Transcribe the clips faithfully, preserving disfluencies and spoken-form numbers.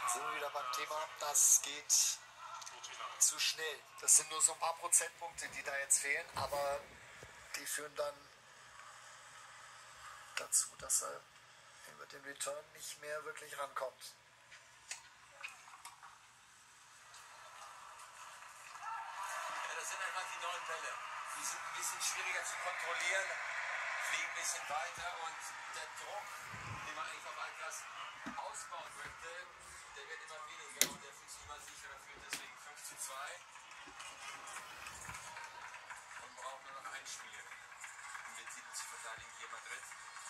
Sind wir wieder beim Thema, das geht zu schnell. Das sind nur so ein paar Prozentpunkte, die da jetzt fehlen, aber die führen dann dazu, dass er über den Return nicht mehr wirklich rankommt. Ja, das sind einfach die neuen Bälle. Die sind ein bisschen schwieriger zu kontrollieren, fliegen ein bisschen weiter und der Druck, den man eigentlich auf Altglas ausbauen möchte, der wird immer weniger und der fühlt sich immer sicherer, führt deswegen fünf zu zwei und braucht nur noch ein Spiel, um den Titel zu verteidigen hier in Madrid.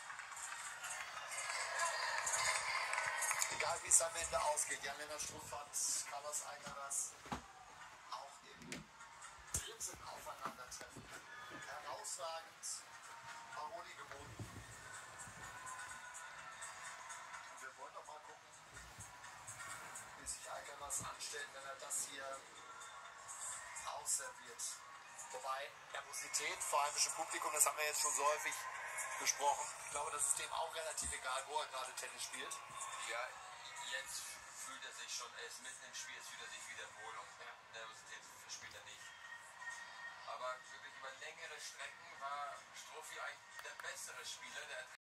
Egal wie es am Ende ausgeht, Jan-Lennart Struff hat Carlos Alcaraz auch im dritten Aufeinandertreffen herausragend Paroli geboten. Und wir wollen doch mal gucken, wie sich Alcaraz anstellt, wenn er das hier ausserviert. Wobei Nervosität, vor allem im Publikum, das haben wir jetzt schon so häufig besprochen. Ich glaube, das ist dem auch relativ egal, wo er gerade Tennis spielt. Ja, jetzt fühlt er sich schon, er ist mitten im Spiel, jetzt fühlt er sich wieder wohl und ja. Nervosität verspielt er nicht. Aber wirklich über längere Strecken war Struffi eigentlich der bessere Spieler, der hat